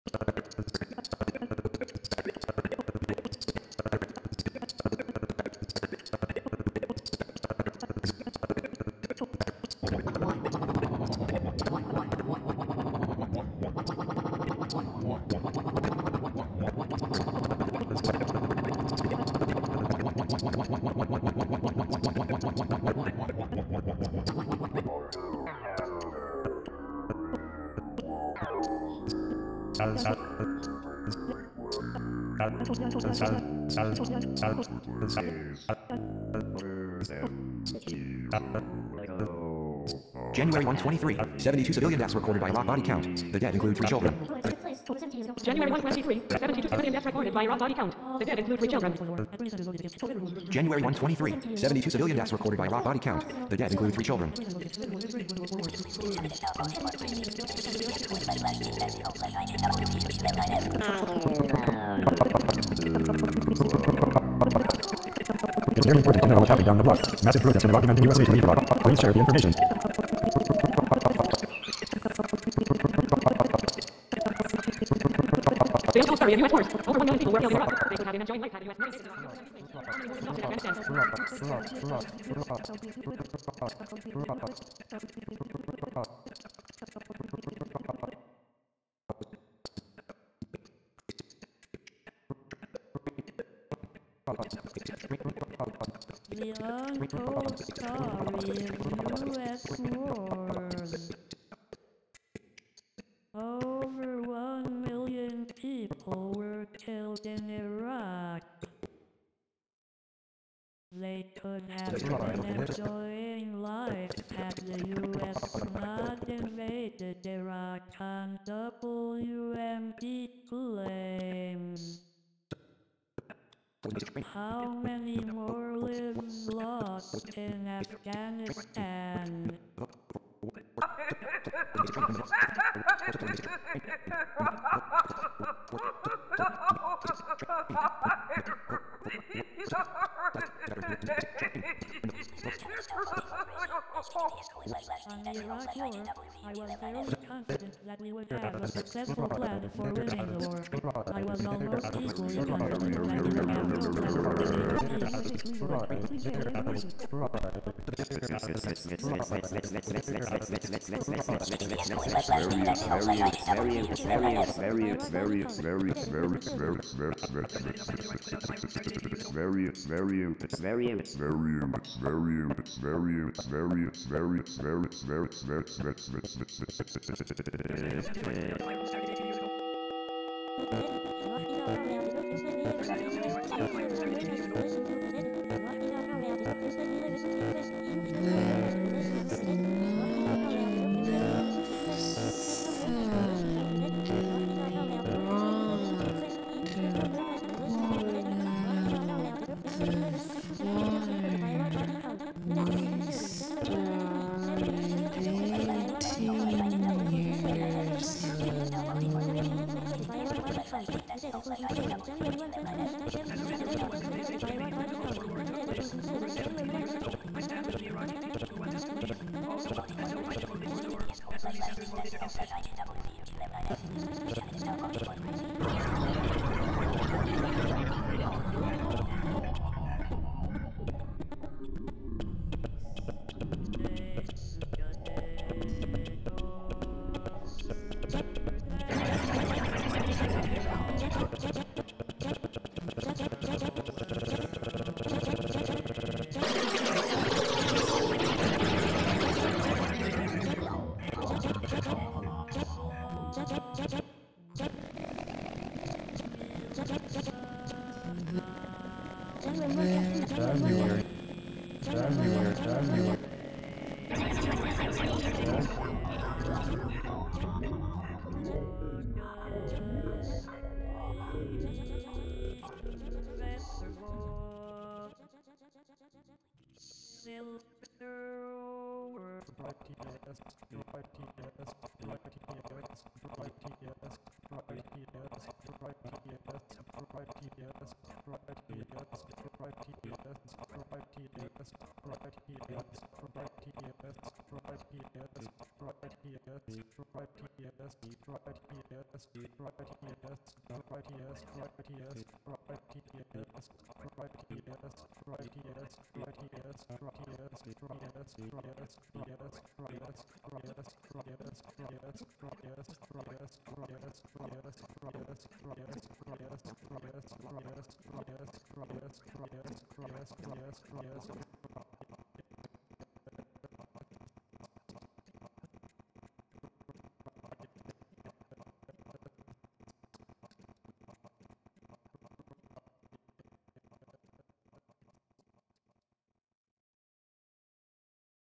January 1, 23. 72 civilian deaths recorded by Iraq body count. The dead include 3 children. January 1, 23. 72 civilian deaths recorded by Iraq body count. The dead include 3 children. January 1, 23. 72 civilian deaths recorded by Iraq body count. The dead include 3 children. It's very important to know what's happening down the block. Massive protests in Iraq demanding U.S. aid to leave Iraq. Please share the information. The untold story of U.S. wars. Over 1 million people were killed in Iraq. They could have been enjoying life had U.S. military The untold story of U.S. wars. Over 1 million people were killed in Iraq. They could have been enjoying life had the U.S. not invaded Iraq on WMD claims. How many more lives lost in Afghanistan? On the Iraq War, I was fairly confident that we would have a successful plan for winning the war. I was almost equally confident that we would have no plan for winning Yes.